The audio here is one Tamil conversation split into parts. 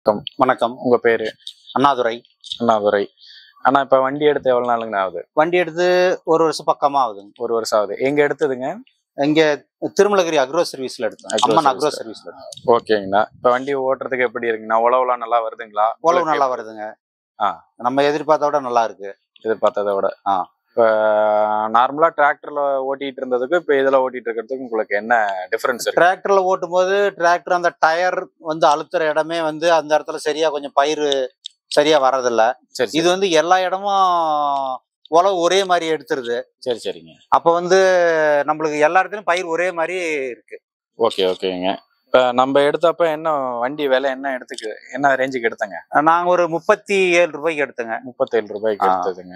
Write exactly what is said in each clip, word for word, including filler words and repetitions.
வணக்கம். வணக்கம். உங்க பேரு? அண்ணாதுரை. அண்ணாதுரை. ஆனா இப்ப வண்டி எடுத்து எவ்வளவு நாளுங்க ஆகுது? வண்டி எடுத்து ஒரு வருஷம் பக்கமா ஆகுதுங்க. ஒரு வருஷம் ஆகுது. எங்க எடுத்ததுங்க? இங்க திருமலகிரி அக்ரோ சர்வீஸ்ல எடுத்தோம். அம்மன் அக்ரோ சர்வீஸ்ல எடுத்தோம். ஓகேங்கண்ணா. இப்ப வண்டி ஓட்டுறதுக்கு எப்படி இருக்குங்கண்ணா? உழவுலாம் நல்லா வருதுங்களா? உழவு நல்லா வருதுங்க. ஆ, நம்ம எதிர்பார்த்த விட நல்லா இருக்கு. எதிர்பார்த்ததை விட. ஆ, இப்ப நார்மலா டிராக்டர்ல ஓட்டிட்டு இருந்ததுக்கு இப்ப இதுல ஓட்டிட்டு இருக்கிறதுக்கு உங்களுக்கு என்ன டிஃபரன்ஸ் இருக்கு? டிராக்டர்ல ஓட்டும் போது டிராக்டர் அந்த டயர் வந்து அழுத்துற இடமே வந்து அந்த இடத்துல சரியா கொஞ்சம் பயிர் சரியா வர்றதில்ல. சரி, இது வந்து எல்லா இடமும் உழவு ஒரே மாதிரி எடுத்துருது. சரி சரிங்க. அப்ப வந்து நம்மளுக்கு எல்லா இடத்துலயும் பயிர் ஒரே மாதிரி இருக்கு. ஓகே ஓகேங்க. இப்ப நம்ம எடுத்தப்ப என்ன வண்டி விலை என்ன எடுத்துக்கு என்ன ரேஞ்சுக்கு எடுத்தங்க? நாங்க ஒரு முப்பத்தி ஏழு ரூபாய்க்கு எடுத்தோங்க. முப்பத்தேழு ரூபாய்க்கு எடுத்ததுங்க.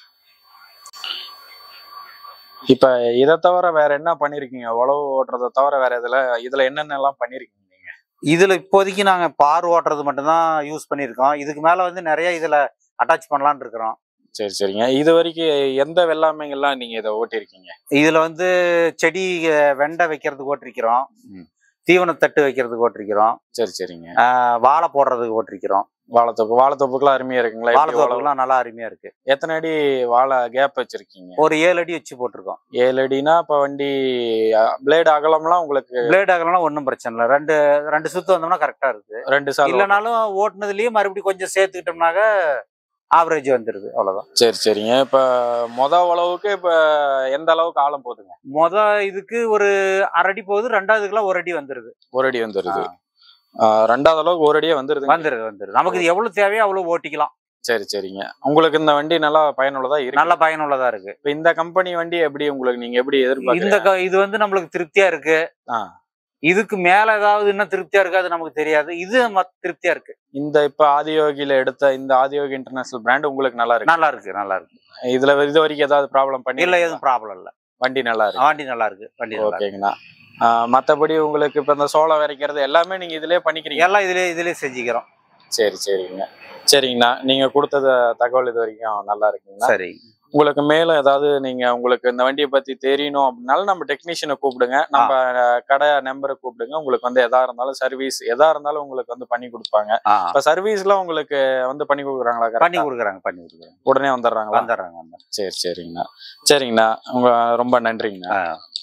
இப்ப இதை தவிர வேற என்ன பண்ணிருக்கீங்க? உழவு ஓட்டுறதை தவிர வேற இதுல இதுல என்னென்ன எல்லாம் பண்ணிருக்கீங்க நீங்க? இதுல இப்போதைக்கு நாங்க பார் ஓட்டுறது மட்டும்தான் யூஸ் பண்ணியிருக்கோம். இதுக்கு மேல வந்து நிறைய இதுல அட்டாச் பண்ணலாம்னு இருக்கிறோம். சரி சரிங்க. இது வரைக்கும் எந்த வெள்ளாமைகள்லாம் நீங்க இதை ஓட்டிருக்கீங்க? இதுல வந்து செடி வெண்டை வைக்கிறதுக்கு ஓட்டிருக்கிறோம். தீவனத்தட்டு வைக்கிறதுக்கு ஓட்டிருக்கிறோம். சரி சரிங்க. வாழை போடுறதுக்கு ஓட்டிருக்கிறோம். வாழைத்தோப்பு வாழைத்தோப்புக்குலாம் அருமையா இருக்குங்களா? வாழைத்தோப்புலாம் நல்லா அருமையா இருக்கு. எத்தனை அடி வாழை கேப் வச்சிருக்கீங்க? ஒரு ஏழு அடி வச்சு போட்டிருக்கோம். ஏழு அடினா இப்ப வண்டி பிளேடு அகலம்லாம் உங்களுக்கு? பிளேடு அகலம்லாம் ஒன்றும் பிரச்சனை இல்லை. ரெண்டு ரெண்டு சுத்து வந்தோம்னா கரெக்டா இருக்கு. ரெண்டு சால் இல்லைனாலும் ஓட்டுனதுலயும் மறுபடியும் கொஞ்சம் சேர்த்துக்கிட்டோம்னாக்க ஆவரேஜ் வந்துருது. அவ்வளவுதான். சரி சரிங்க. இப்ப மொத உழவுக்கு இப்ப எந்த அளவுக்கு ஆழம் போகுதுங்க? மொத இதுக்கு ஒரு அரை அடி போகுது. ரெண்டாவதுக்குலாம் ஒரு அடி வந்துருது. ஒரு அடி வந்துருது. ரெண்டாவது அளவுக்கு ஒரு அடியே வந்துருது. வந்துருது வந்துருது நமக்கு இது எவ்வளவு தேவையோ அவ்வளவு ஓட்டிக்கலாம். சரி சரிங்க. உங்களுக்கு இந்த வண்டி நல்லா பயனுள்ளதா இருக்கு? நல்ல பயனுள்ளதா இருக்கு. இப்ப இந்த கம்பெனி வண்டி எப்படி உங்களுக்கு நீங்க எப்படி எதிர்பார்க்கறீங்க? இந்த இது வந்து நம்மளுக்கு திருப்தியா இருக்கு. இதுக்கு மேல ஏதாவது இன்னும் திருப்தியா இருக்கு, அது நமக்கு தெரியாது. இது திருப்தியா இருக்கு. இந்த இப்ப ஆதியோகில எடுத்த இந்த ஆதியோகி இன்டர்நேஷனல் பிராண்ட் உங்களுக்கு நல்லா இருக்கு? நல்லா இருக்கு நல்லா இருக்கு. இதுல இது வரைக்கும் ஏதாவது ப்ராப்ளம் பண்ணி? இல்ல, எதுவும் ப்ராப்ளம் இல்ல. வண்டி நல்லா இருக்கு. வண்டி நல்லா இருக்கு. வண்டி ஓகேங்கண்ணா. மற்றபடி உங்களுக்கு இப்ப இந்த சோளம் விதைக்கிறது எல்லாமே நீங்க இதுலயே பண்ணிக்கிறீங்க? எல்லாம் இதுலயே இதுலயே செஞ்சுக்கிறோம். சரி சரிங்க. சரிங்கண்ணா. நீங்க கொடுத்தத தகவல் இது வரைக்கும் நல்லா இருக்குங்கண்ணா. சரி. உங்களுக்கு மேலும் ஏதாவது நீங்க உங்களுக்கு இந்த வண்டியை பத்தி தெரியணும் அப்படின்னாலும் நம்ம டெக்னீஷியனை கூப்பிடுங்க. நம்ம கடை நம்பரை கூப்பிடுங்க. உங்களுக்கு வந்து எதா இருந்தாலும் சர்வீஸ் எதா இருந்தாலும் உங்களுக்கு வந்து பண்ணி கொடுப்பாங்க. இப்ப சர்வீஸ்லாம் உங்களுக்கு வந்து பண்ணி கொடுக்குறாங்களா? பண்ணி கொடுக்குறாங்க பண்ணி கொடுக்குறாங்க. உடனே வந்துடுறாங்களா? வந்துடுறாங்க. சரி சரிங்கண்ணா. சரிங்கண்ணா. உங்க ரொம்ப நன்றிங்கண்ணா.